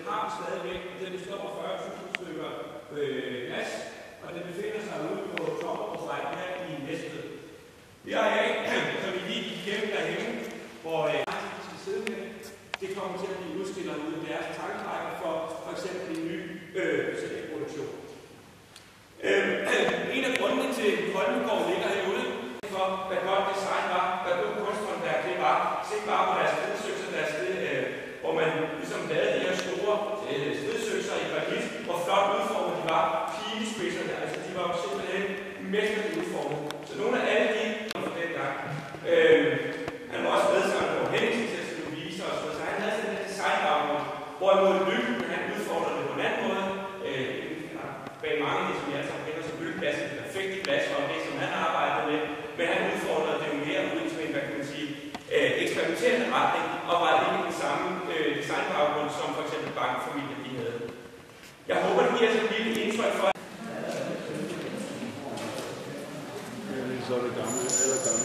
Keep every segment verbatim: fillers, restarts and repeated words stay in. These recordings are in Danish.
har vi stadigvæk. Den består af fyrre tusind stykker øh, glas, og den befinder sig ude på Tommerudsvej her i Næstved. Det er jeg, som vi lige gik igennem derhjemme, hvor øh, vi skal sidde med. Det kommer til at blive udstillet ude i deres tankerækker for for eksempel en ny øh, produktion. Øh, en af grundene til Holmengaard ligger herude, for hvad godt design var, hvad god kunsthåndværk det var. Se bare på deres stridsøkser, deres sted, øh, hvor man ligesom lavede de her store øh, stridsøkser i granit, hvor flot udformet de var. Pilespidserne, altså de var jo simpelthen mesterligt udformet. Så nogle af alle de fra den gang. Øh, han var også medsanger på Henningsen til at skulle vise os, så han havde sådan en designbaggrund, hvorimod Lykken, han udfordrede det på en anden måde. Øh, bag mange af de, som jeg altså kender som Lykkeplads, det perfekte plads for det, som han arbejdede med, men han udfordrede det jo mere ud til en, hvad kan man sige, øh, eksperimenterende retning, og var ikke den samme øh, designbaggrund, som for eksempel bankfamilien de havde. Jeg håber, det giver sådan et lille indtryk for. Så er det gamle, eller gamle.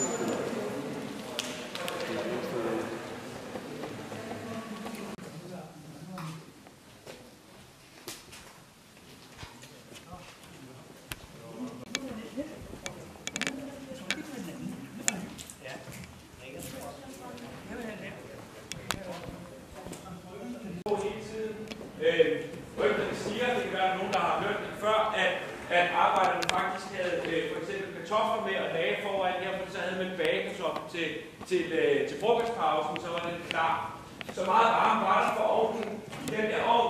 Rygterne siger, det kan være nogen, der har hørt det før, at, at arbejderne faktisk havde øh, for eksempel kartofler med at lage foran her, for så havde man bagekartofler til, til, øh, til frokostpausen, så var den klar. Så meget varme var der for ovnen i den der ovn.